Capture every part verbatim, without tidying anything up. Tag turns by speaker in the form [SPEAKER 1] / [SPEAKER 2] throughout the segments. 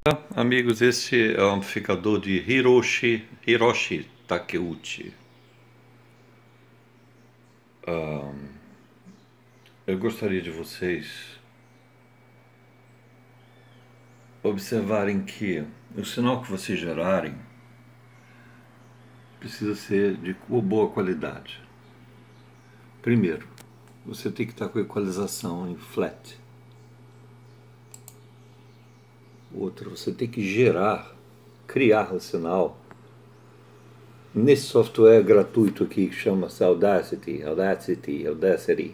[SPEAKER 1] Amigos, este é o amplificador de Hiroshi, Hiroshi Takeuchi. Ah, eu gostaria de vocês observarem que o sinal que vocês gerarem precisa ser de boa qualidade. Primeiro, você tem que estar com a equalização em flat. Outro, você tem que gerar, criar o sinal nesse software gratuito aqui que chama-se Audacity, Audacity, Audacity.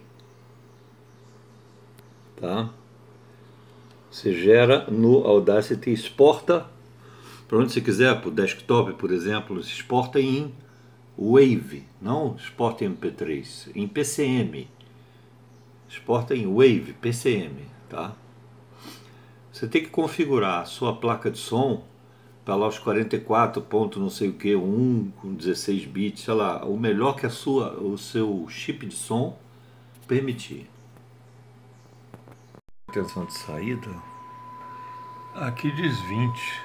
[SPEAKER 1] Tá? Você gera no Audacity, exporta para onde você quiser, para o desktop, por exemplo, se exporta em Wave, não exporta em M P três, em P C M. Exporta em Wave, P C M, tá? Você tem que configurar a sua placa de som para lá os quarenta e quatro ponto não sei o que, um com dezesseis bits, sei lá, o melhor que a sua, o seu chip de som permitir. Atenção de saída. Aqui diz vinte.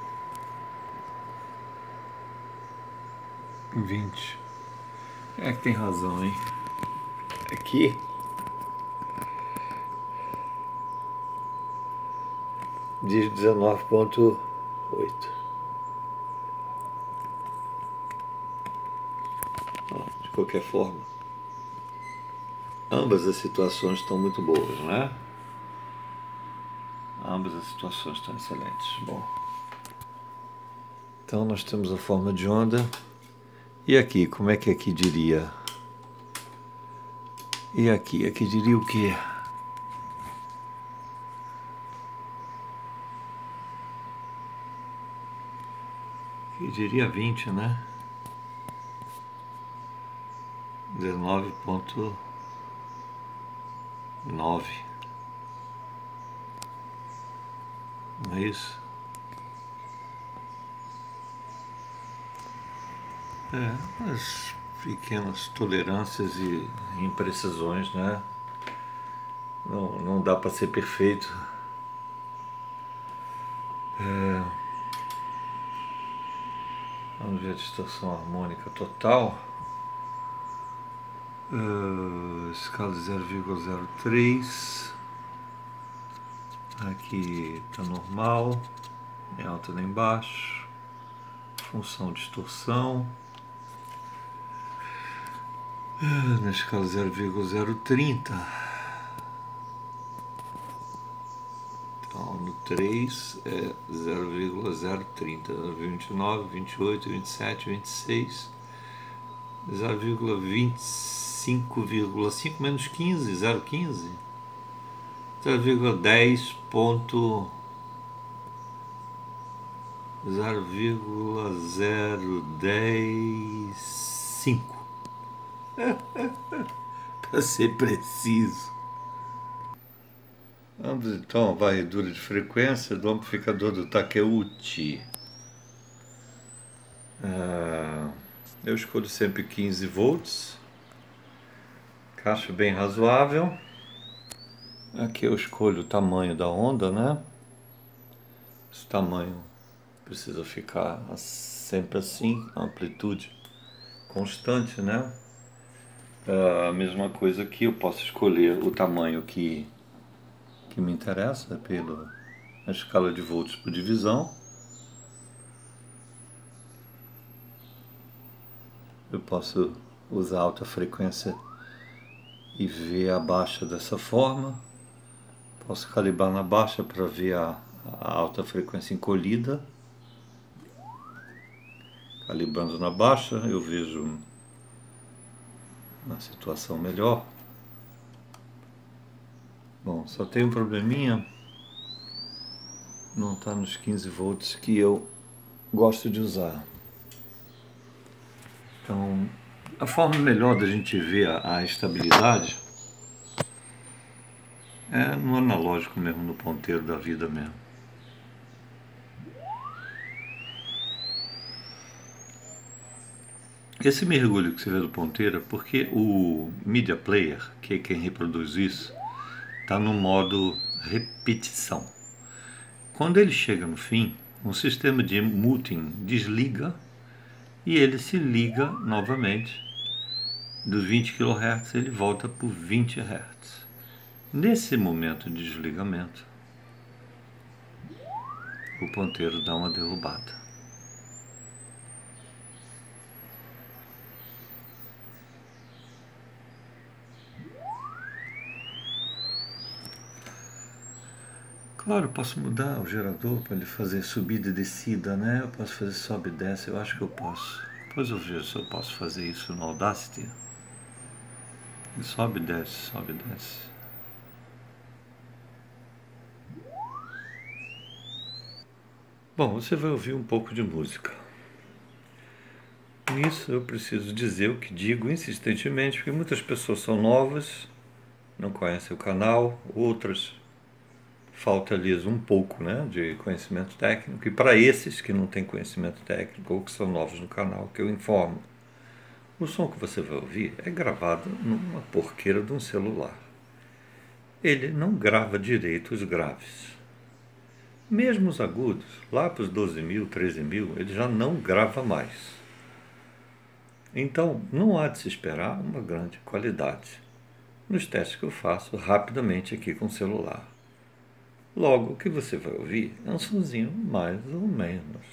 [SPEAKER 1] vinte. É que tem razão, hein? Aqui diz dezenove ponto oito. De qualquer forma, ambas as situações estão muito boas, né? Ambas as situações estão excelentes. Bom, então nós temos a forma de onda. E aqui, como é que aqui diria? E aqui, aqui diria o quê? Aqui diria vinte, né? dezenove ponto nove. Não é isso? É, as pequenas tolerâncias e imprecisões, né? Não, não dá para ser perfeito. É, vamos ver a distorção harmônica total. Uh, escala zero vírgula zero três. Aqui está normal, nem alto nem baixo. Função distorção. Uh, na escala zero vírgula zero trinta. Então no três é zero vírgula zero trinta. vinte e nove, vinte e oito, vinte e sete, vinte e seis. zero vírgula vinte e cinco vírgula cinco menos quinze, zero vírgula quinze, zero vírgula dez ponto zero vírgula zero dez cinco para ser preciso. Vamos então à varredura de frequência do amplificador do Takeuchi. Ah, eu escolho sempre quinze volts. Acho bem razoável. Aqui eu escolho o tamanho da onda, né? Esse tamanho precisa ficar sempre assim, amplitude constante, né? A mesma coisa aqui, eu posso escolher o tamanho que, que me interessa pela escala de volts por divisão. Eu posso usar alta frequência e ver a baixa dessa forma. Posso calibrar na baixa para ver a, a alta frequência encolhida. Calibrando na baixa eu vejo uma situação melhor. Bom, só tem um probleminha, não está nos quinze volts que eu gosto de usar. Então, a forma melhor da gente ver a, a estabilidade é no analógico mesmo, no ponteiro da vida mesmo. Esse mergulho que você vê do ponteiro é porque o Media Player, que é quem reproduz isso, está no modo repetição. Quando ele chega no fim, um sistema de muting desliga e ele se liga novamente. Dos vinte quilohertz ele volta por vinte hertz. Nesse momento de desligamento, o ponteiro dá uma derrubada. Claro, eu posso mudar o gerador para ele fazer subida e descida, né? Eu posso fazer sobe e desce, eu acho que eu posso. Depois eu vejo se eu posso fazer isso no Audacity. Ele sobe e desce, sobe e desce. Bom, você vai ouvir um pouco de música. Nisso eu preciso dizer o que digo insistentemente, porque muitas pessoas são novas, não conhecem o canal, outras falta-lhes um pouco, né, de conhecimento técnico, e para esses que não têm conhecimento técnico ou que são novos no canal, que eu informo, o som que você vai ouvir é gravado numa porqueira de um celular. Ele não grava direito os graves. Mesmo os agudos, lá para os doze mil, treze mil, ele já não grava mais. Então, não há de se esperar uma grande qualidade nos testes que eu faço rapidamente aqui com o celular. Logo, o que você vai ouvir é um sonzinho mais ou menos.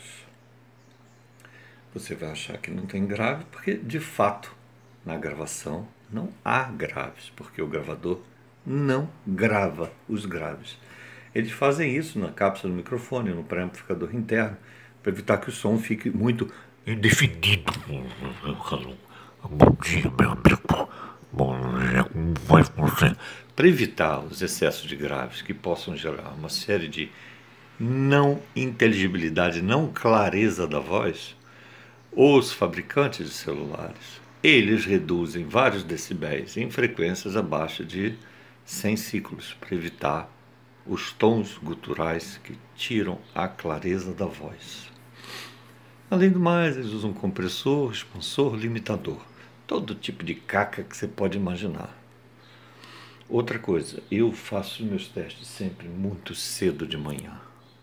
[SPEAKER 1] Você vai achar que não tem grave, porque, de fato, na gravação não há graves, porque o gravador não grava os graves. Eles fazem isso na cápsula do microfone, no pré-amplificador interno, para evitar que o som fique muito indefinido. Bom dia, meu amigo. Bom dia, como vai você? Para evitar os excessos de graves que possam gerar uma série de não inteligibilidade, não clareza da voz, os fabricantes de celulares, eles reduzem vários decibéis em frequências abaixo de cem ciclos, para evitar os tons guturais que tiram a clareza da voz. Além do mais, eles usam compressor, expansor, limitador. Todo tipo de caca que você pode imaginar. Outra coisa, eu faço meus testes sempre muito cedo de manhã.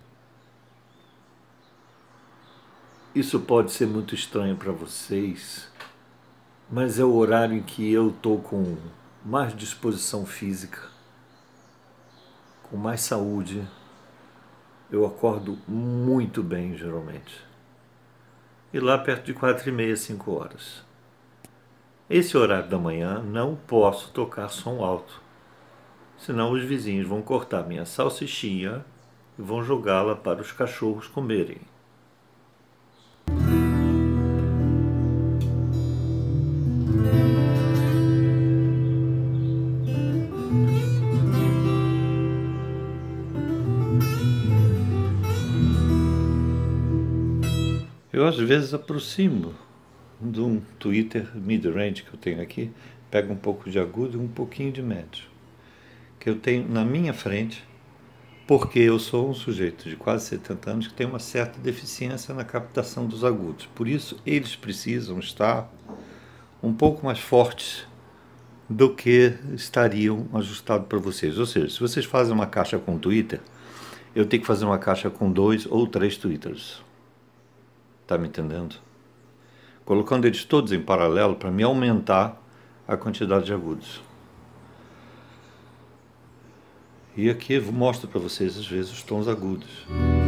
[SPEAKER 1] Isso pode ser muito estranho para vocês, mas é o horário em que eu estou com mais disposição física, com mais saúde. Eu acordo muito bem, geralmente. E lá perto de quatro e meia, cinco horas. Esse horário da manhã não posso tocar som alto, senão os vizinhos vão cortar minha salsichinha e vão jogá-la para os cachorros comerem. Eu às vezes aproximo de um Twitter mid-range que eu tenho aqui, pego um pouco de agudo e um pouquinho de médio, que eu tenho na minha frente, porque eu sou um sujeito de quase setenta anos que tem uma certa deficiência na captação dos agudos. Por isso, eles precisam estar um pouco mais fortes do que estariam ajustados para vocês. Ou seja, se vocês fazem uma caixa com Twitter, eu tenho que fazer uma caixa com dois ou três Twitters. Tá me entendendo? Colocando eles todos em paralelo para me aumentar a quantidade de agudos. E aqui eu mostro para vocês, às vezes, os tons agudos.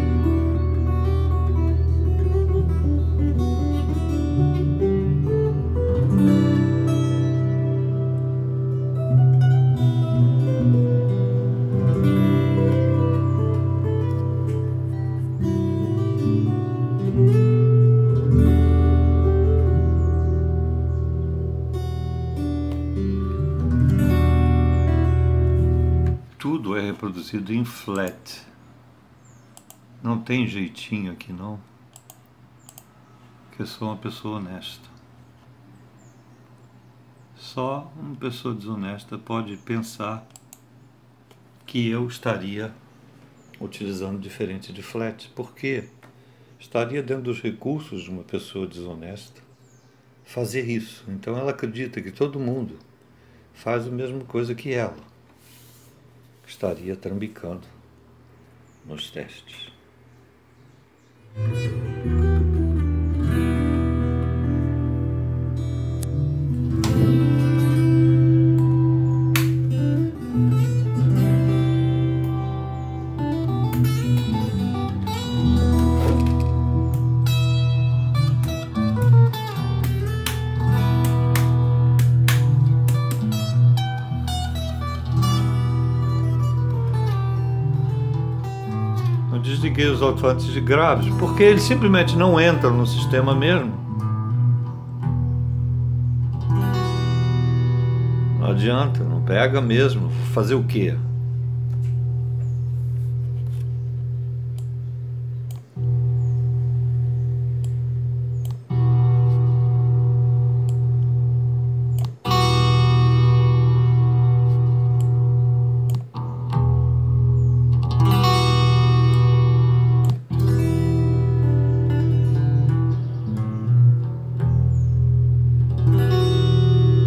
[SPEAKER 1] Tudo é reproduzido em flat. Não tem jeitinho aqui não. Que eu sou uma pessoa honesta. Só uma pessoa desonesta pode pensar que eu estaria utilizando diferente de flat. Por quê? Estaria dentro dos recursos de uma pessoa desonesta fazer isso. Então ela acredita que todo mundo faz a mesma coisa que ela. Estaria trambicando nos testes. Desliguei os alto-falantes de graves, porque eles simplesmente não entram no sistema mesmo. Não adianta, não pega mesmo. Fazer o quê?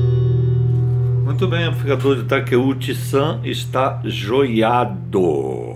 [SPEAKER 1] Muito bem, amplificador de Takeuchi-san está joiado.